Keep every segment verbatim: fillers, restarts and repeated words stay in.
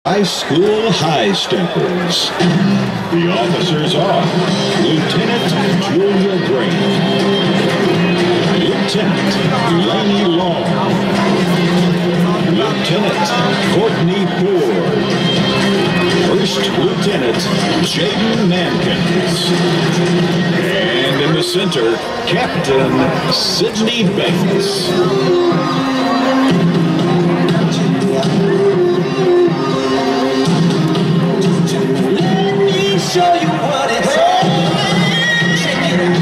High school high steppers. The officers are Lieutenant Julia Grant, Lieutenant Laney Long, Lieutenant Courtney Ford, First Lieutenant Jaden Mankins, and in the center, Captain Sydney Banks. Show you what it's all about. Check it out.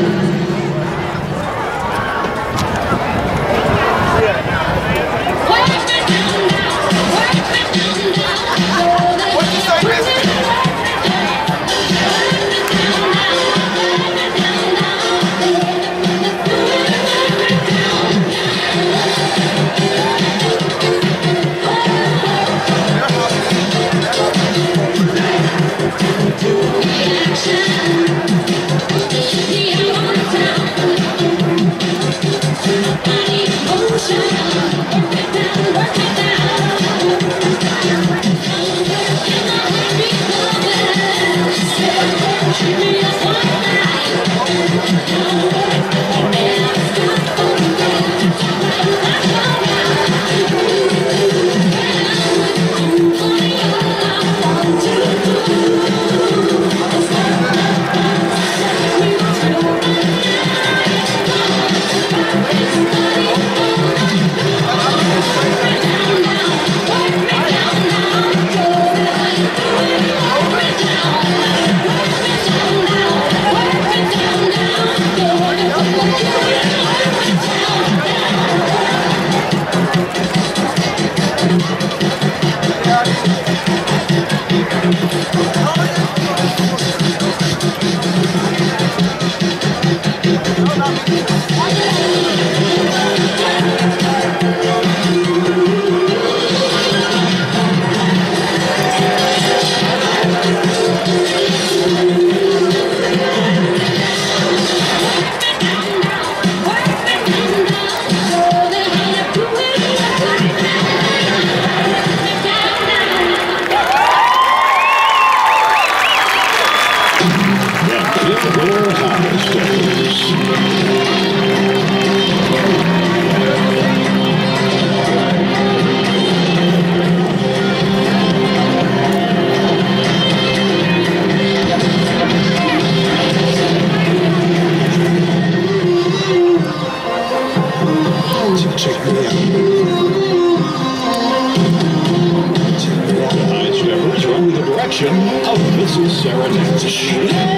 Check me out. The high steppers are under the direction of Missus Sarah Nash.